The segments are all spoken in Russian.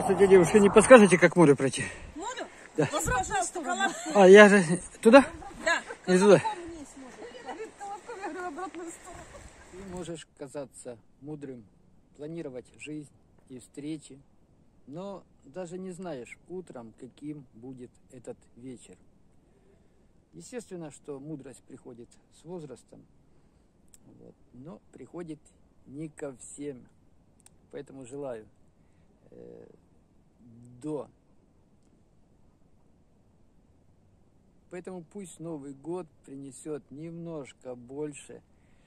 Здравствуйте, девушка. Не подскажете, как море пройти? Море? Да. Ну, пожалуйста, колобку. А, я же... Туда? Да. Не туда. Вниз можно. Колобком, я говорю, в обратную сторону. Ты можешь казаться мудрым, планировать жизнь и встречи, но даже не знаешь утром, каким будет этот вечер. Естественно, что мудрость приходит с возрастом, вот, но приходит не ко всем. Поэтому желаю Поэтому пусть Новый год принесет немножко больше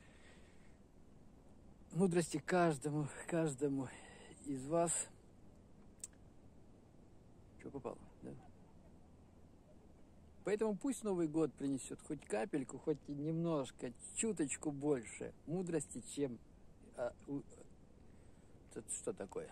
мудрости каждому из вас. Что попало? Да. Поэтому пусть Новый год принесет хоть капельку, хоть и немножко, чуточку больше мудрости, чем... что такое?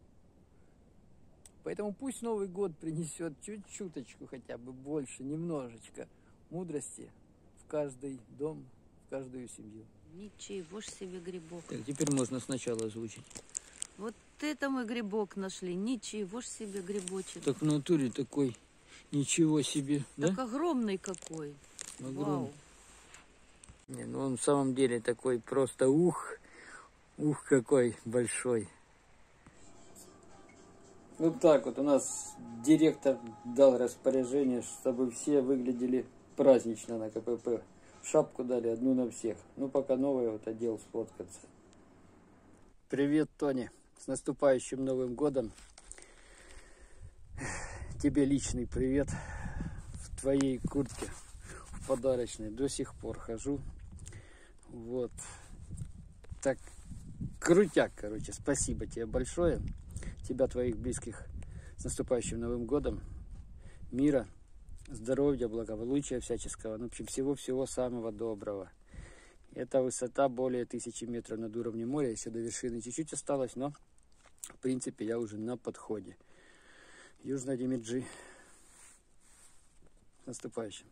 Поэтому пусть Новый год принесет чуть-чуточку, хотя бы больше, немножечко мудрости в каждый дом, в каждую семью. Ничего ж себе грибок. Так, теперь можно сначала озвучить. Вот это мы грибок нашли. Ничего ж себе грибочек. Так в натуре такой, ничего себе, так да? огромный какой. Огромный. Вау. Не, ну он в самом деле такой просто ух какой большой. Вот так вот у нас директор дал распоряжение, чтобы все выглядели празднично на КПП. Шапку дали одну на всех. Ну, пока новая вот одел сфоткаться. Привет, Тони. С наступающим Новым годом. Тебе личный привет. В твоей куртке, в подарочной. До сих пор хожу. Вот. Так, крутяк, короче. Спасибо тебе большое. Тебя, твоих близких, с наступающим Новым годом, мира, здоровья, благополучия всяческого, ну, в общем, всего-всего самого доброго. Эта высота более 1000 метров над уровнем моря, еще до вершины чуть-чуть осталось, но, в принципе, я уже на подходе. Южная Демиджи. С наступающим.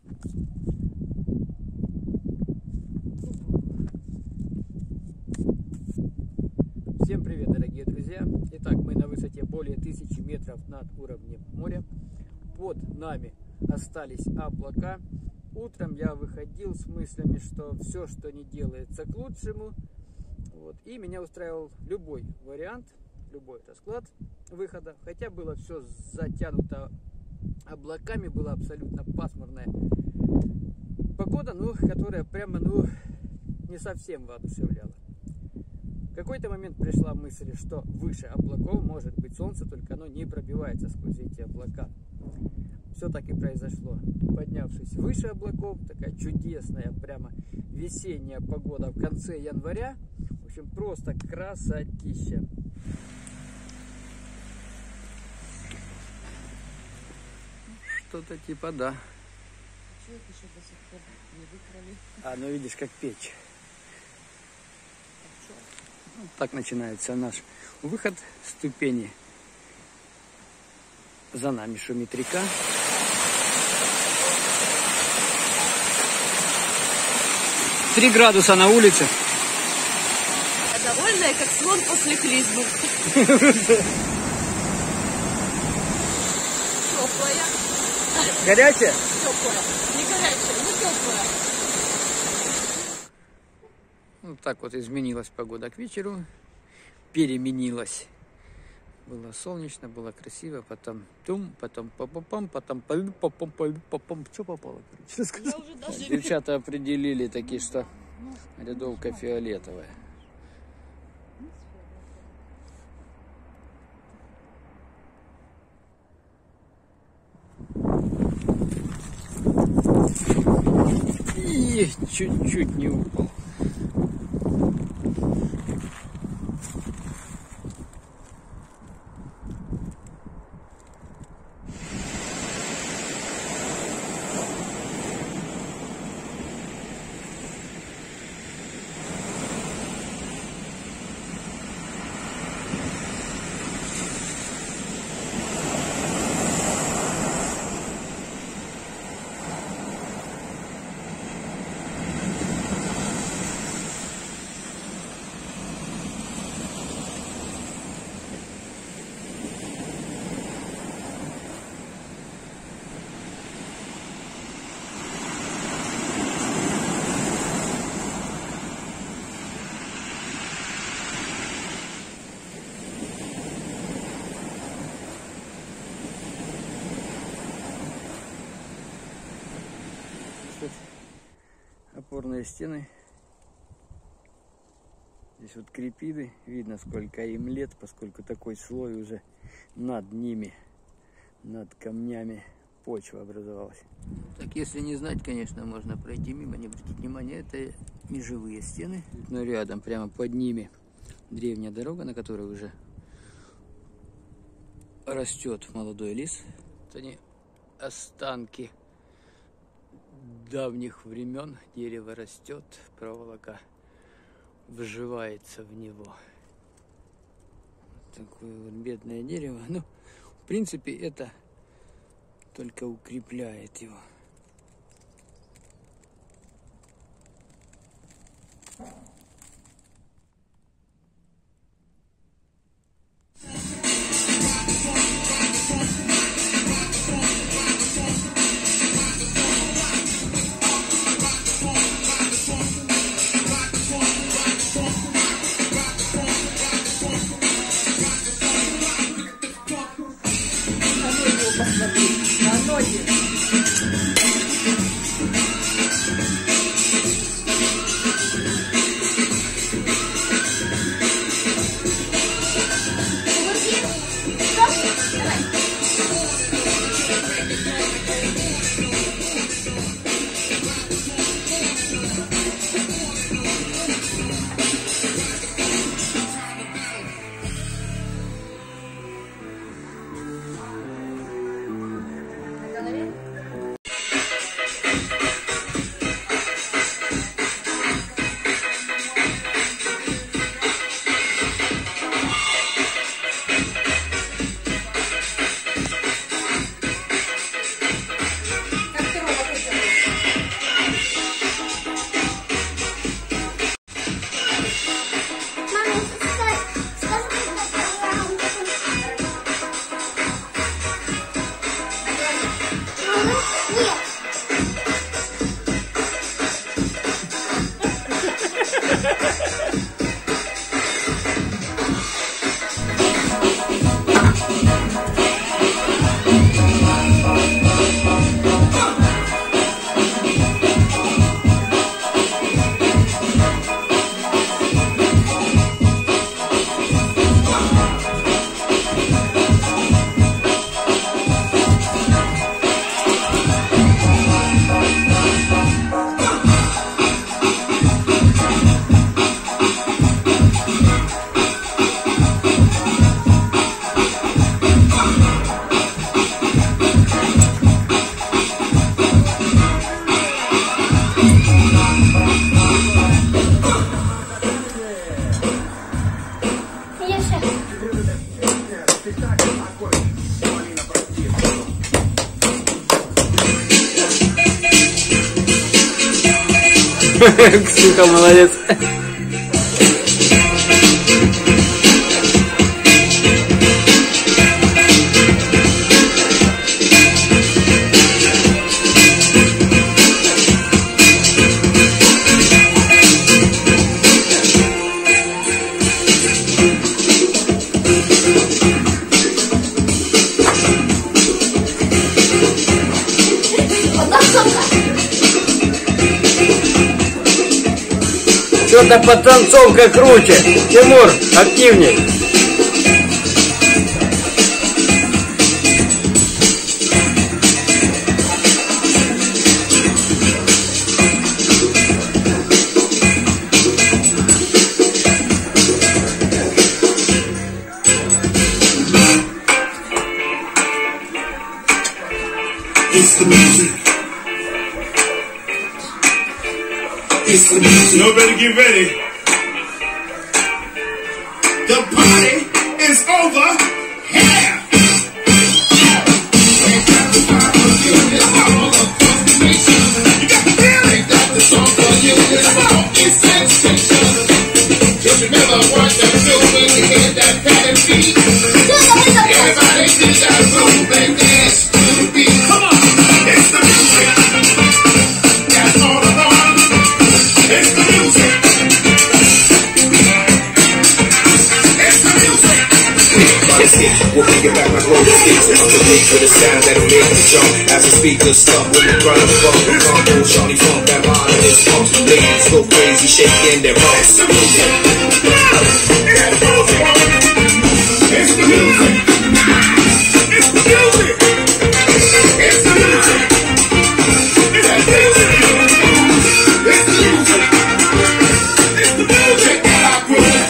Всем привет, дорогие друзья! Итак, мы на высоте более 1000 метров над уровнем моря. Под нами остались облака. Утром я выходил с мыслями, что все, что не делается, к лучшему. Вот. И меня устраивал любой вариант, любой расклад выхода. Хотя было все затянуто облаками, была абсолютно пасмурная погода, ну, которая прямо не совсем воодушевляла. В какой-то момент пришла мысль, что выше облаков может быть солнце, только оно не пробивается сквозь эти облака. Все так и произошло. Поднявшись выше облаков, такая чудесная, прямо весенняя погода в конце января. В общем, просто красотища. Что-то типа да. Человек еще до сих пор не выкрали. А, ну видишь, как печь. Вот так начинается наш выход. Ступени. За нами шумит река. Три градуса на улице. А довольная, как слон после клизмы. Теплая. Горячая? Теплая. Не горячая, но теплая. Вот так вот изменилась погода к вечеру. Переменилась. Было солнечно, было красиво, потом тум, потом па-па-пам, потом па-па-пам. Что попало, короче, сказать? Девчата определили такие, что рядовка фиолетовая. И чуть-чуть не упал. Опорные стены. Здесь вот крепиды. Видно, сколько им лет, поскольку такой слой уже над ними, над камнями почва образовалась. Так, если не знать, конечно, можно пройти мимо, не обратить внимания. Это межевые стены. Но рядом, прямо под ними, древняя дорога, на которой уже растет молодой лес. Это они останки давних времен. Дерево растет, проволока вживается в него. Такое вот бедное дерево. Ну, в принципе, это только укрепляет его. На ноги. Ксюха, молодец. Что-то подтанцовка круче. Тимур, активней. Nobody get ready. The party is over here. You got the feeling that the song for you is wrong. It's sensation. Just remember what that feel when you hear that pattern beat. Everybody did that move and dance to the beat. Come on, it's the music. That's all I want. It's the music. It's the music. We'll bring it back like roller skates. Underneath with a sound that'll make the jump. As the speakers stop with the crowd of funk, shawnee funk, that line. this funk. Ladies go crazy, shaking their butts. It's the music. It's the music. It's the music. It's the music. It's the music. It's the music. It's the music that I bring.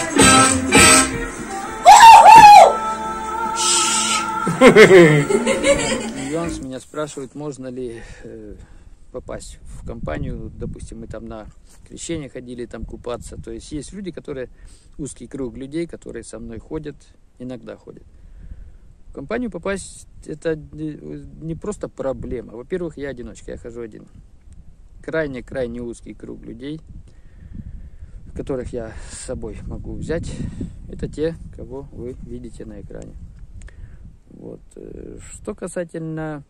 Нюанс, меня спрашивают, можно ли попасть в компанию. Допустим, мы там на крещение ходили, там купаться. То есть есть люди, которые, узкий круг людей, которые со мной ходят, иногда ходят. В компанию попасть это не просто проблема. Во-первых, я одиночка, я хожу один. Крайне узкий круг людей, которых я с собой могу взять. Это те, кого вы видите на экране. Вот. Что касательно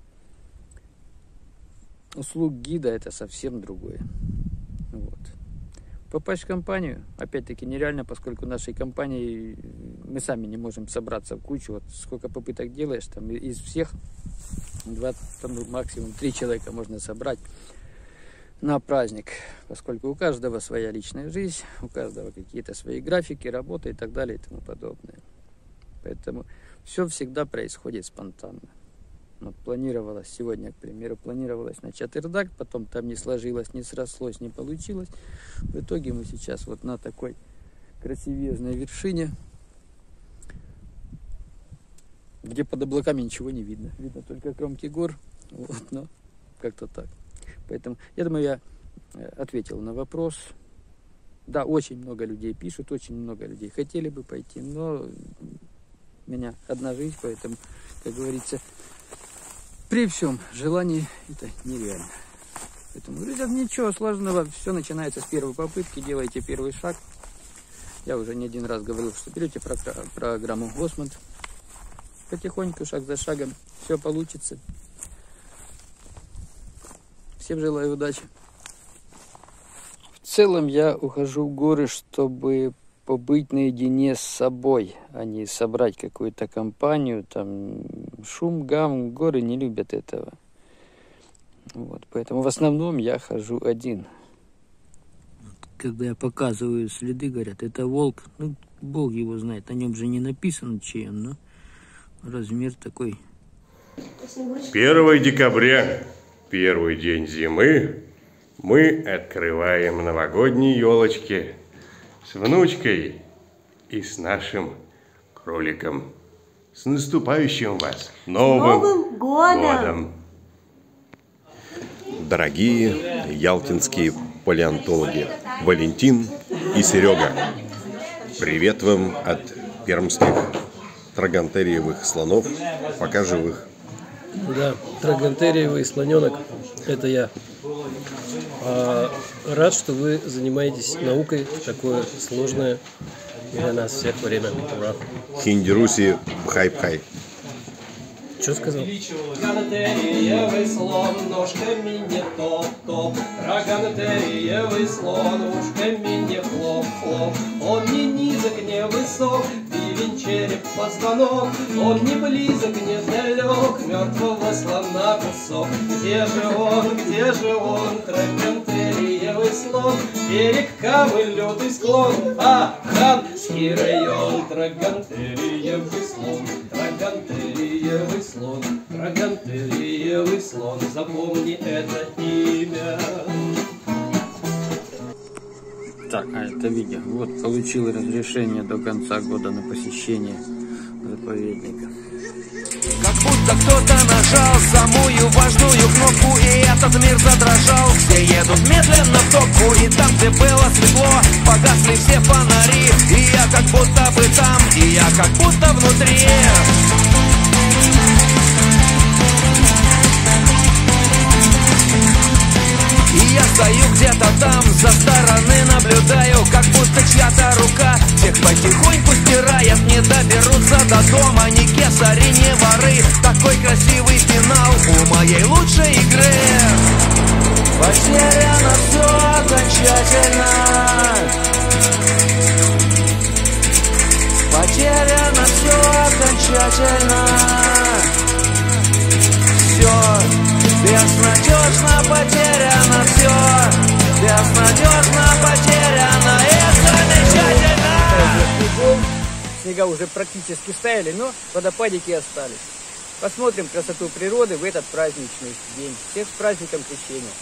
услуг гида, это совсем другое. Вот. Попасть в компанию, опять-таки, нереально, поскольку в нашей компании мы сами не можем собраться в кучу. Вот сколько попыток делаешь, там из всех 20, там, максимум 3 человека можно собрать на праздник, поскольку у каждого своя личная жизнь, у каждого какие-то свои графики, работа и так далее и тому подобное. Поэтому все всегда происходит спонтанно. Вот планировалось сегодня, к примеру, планировалось на Чатырдак, потом там не сложилось, не срослось, не получилось. В итоге мы сейчас вот на такой красивезной вершине, где под облаками ничего не видно. Видно только кромки гор, вот, но как-то так. Поэтому, я думаю, я ответил на вопрос. Да, очень много людей пишут, очень много людей хотели бы пойти, но у меня одна жизнь, поэтому, как говорится, при всем желании это нереально. Поэтому, друзья, ничего сложного, все начинается с первой попытки, делайте первый шаг. Я уже не один раз говорил, что берете программу Госмонд, потихоньку, шаг за шагом, все получится. Всем желаю удачи. В целом я ухожу в горы, чтобы побыть наедине с собой, а не собрать какую-то компанию, там шум, гам, горы не любят этого. Вот, поэтому в основном я хожу один. Когда я показываю следы, говорят, это волк, ну, Бог его знает, на нем же не написано, чей он, но размер такой. 1 декабря, первый день зимы, мы открываем новогодние елочки с внучкой и с нашим кроликом. С наступающим вас Новым годом! Дорогие ялтинские палеонтологи Валентин и Серега, привет вам от пермских трогантериевых слонов, пока живых. Да, трогантериевый слоненок, это я. Рад, что вы занимаетесь наукой в такое сложное для нас всех время. Ура! Хинди-руси бхай-бхай. Что сказал? Трогантериевый слон, ножками не топ-топ. Трогантериевый слон, ушками не хлоп-хлоп. Он не низок, не высок, бивень, череп, позвонок. Он не близок, не далек, мертвого слона кусок. Где же он, трогантериевый слон? Берег Кавы, лютый склон, а Ханский район. Трогантериевый слон, трогантериевый слон, трогантериевый слон, запомни это имя. Так, а это видео. Вот, получил разрешение до конца года на посещение заповедника. Как будто кто-то нажал самую важную кнопку, и этот мир задрожал. Все едут медленно в топку, и там, где было светло, погасли все фонари. И я как будто бы там, и я как будто внутри. И я стою где-то там, со стороны наблюдаю, как будто чья-то рука всех потихоньку стирает. Не доберутся до дома ни кесари, ни воры. Такой красивый финал у моей лучшей игры. Потеряно все окончательно. Потеряно все окончательно. Все безнадежно потеряно, все безнадежно потерянное замечательно. Снега уже практически стаяли, но водопадики остались. Посмотрим красоту природы в этот праздничный день. Всех с праздником Крещения.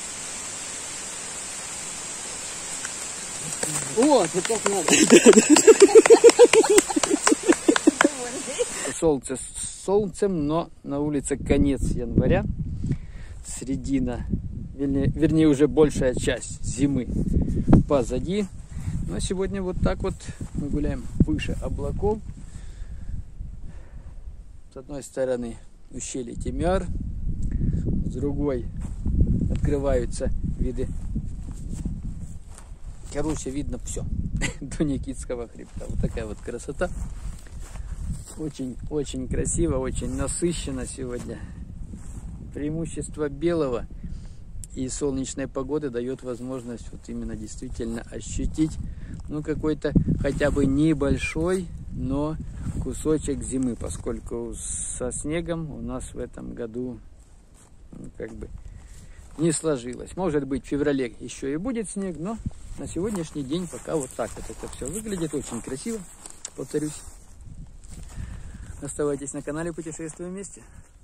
О, это как надо. Солнце с солнцем, но на улице конец января, середина, вернее уже большая часть зимы позади. Но сегодня вот так вот мы гуляем выше облаков. С одной стороны ущелье Темяр, с другой открываются виды. Короче, видно все до Никитского хребта. Вот такая вот красота. Очень красиво, очень насыщенно сегодня. Преимущество белого и солнечной погоды дает возможность вот именно действительно ощутить, ну, какой-то хотя бы небольшой, но кусочек зимы, поскольку со снегом у нас в этом году, ну, как бы не сложилось. Может быть, в феврале еще и будет снег, но на сегодняшний день пока вот так вот это все выглядит. Очень красиво, повторюсь. Оставайтесь на канале, путешествуем вместе.